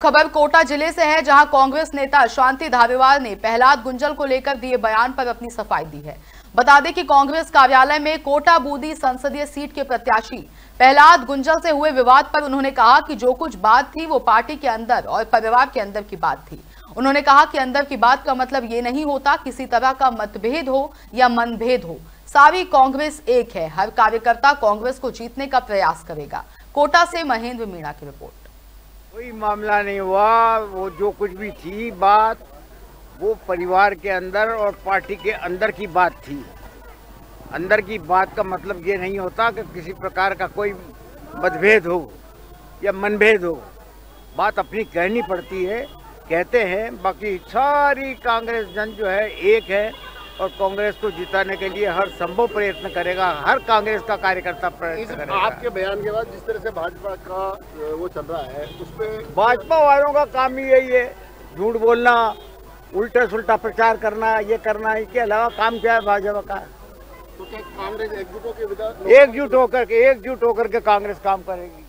खबर कोटा जिले से है, जहां कांग्रेस नेता शांति धारीवाल ने प्रहलाद गुंजल को लेकर दिए बयान पर अपनी सफाई दी है। बता दें कि कांग्रेस कार्यालय में कोटा बूंदी संसदीय सीट के प्रत्याशी प्रहलाद गुंजल से हुए विवाद पर उन्होंने कहा कि जो कुछ बात थी वो पार्टी के अंदर और परिवार के अंदर की बात थी। उन्होंने कहा कि अंदर की बात का मतलब ये नहीं होता किसी तरह का मतभेद हो या मनभेद हो, सारी कांग्रेस एक है। हर कार्यकर्ता कांग्रेस को जीतने का प्रयास करेगा। कोटा से महेंद्र मीणा की रिपोर्ट। कोई मामला नहीं हुआ, वो जो कुछ भी थी बात वो परिवार के अंदर और पार्टी के अंदर की बात थी। अंदर की बात का मतलब ये नहीं होता कि किसी प्रकार का कोई मतभेद हो या मनभेद हो। बात अपनी कहनी पड़ती है, कहते हैं। बाकी सारी कांग्रेस जन जो है एक है और कांग्रेस को जिताने के लिए हर संभव प्रयत्न करेगा। हर कांग्रेस का कार्यकर्ता प्रयत्न करेगा। आपके बयान के बाद जिस तरह से भाजपा का वो चल रहा है उस पर भाजपा वालों का काम ही यही है, झूठ बोलना, उल्टा सुल्टा प्रचार करना, ये करना। इसके अलावा काम क्या है भाजपा का? तो क्या कांग्रेस एकजुट होकर एकजुट होकर के कांग्रेस काम करेगी।